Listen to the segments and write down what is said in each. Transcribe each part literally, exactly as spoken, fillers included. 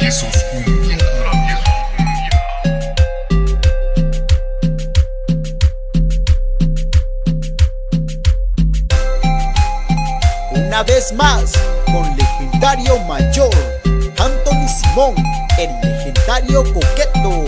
Traviesos Kumbia. Una vez más, con legendario mayor, Anthony Simón, el legendario coqueto.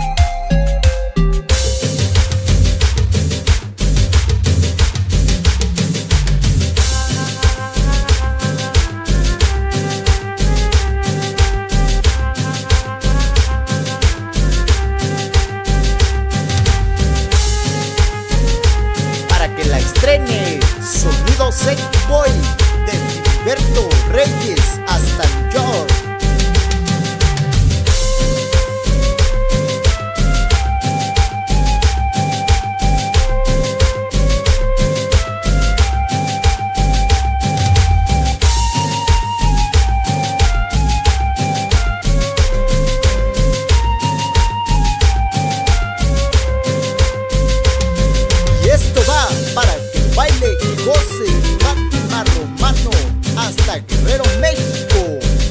Para que la estrene, sonido Set Boy de Filiberto Reyes hasta New York. Y esto va para que baile y goce Fátima Romano hasta Guerrero, México.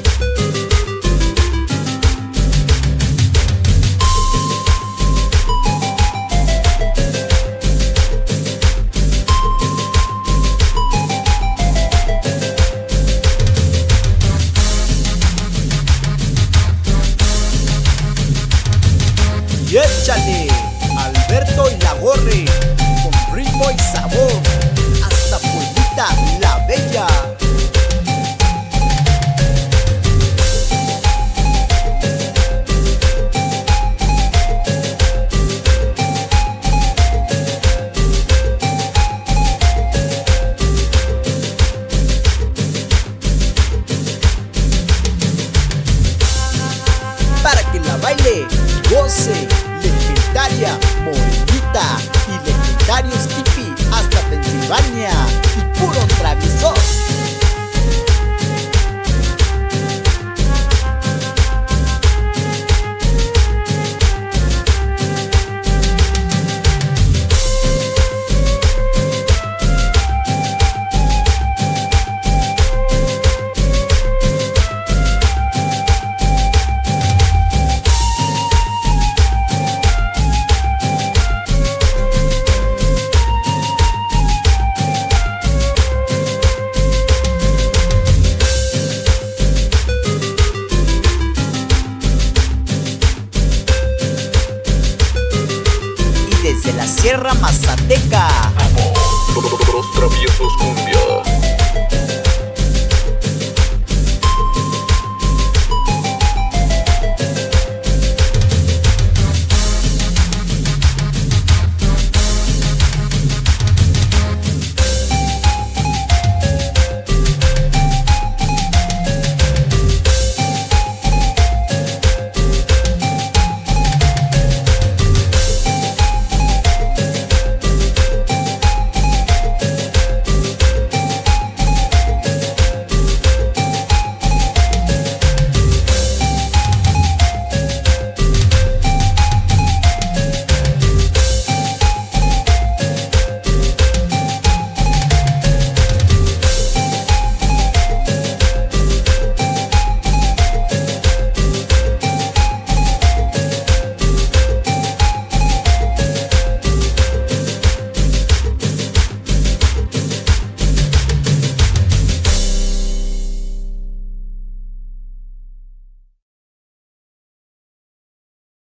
Y échale, Alberto y la Gorre, con ritmo y sabor, hasta Pueblita la Bella. Para que la baile y goce, legendaria Morenita y legendarios Tipi hasta Pensilvania y puro Traviesos. Desde la Sierra Mazateca, Los Traviesos Kumbia.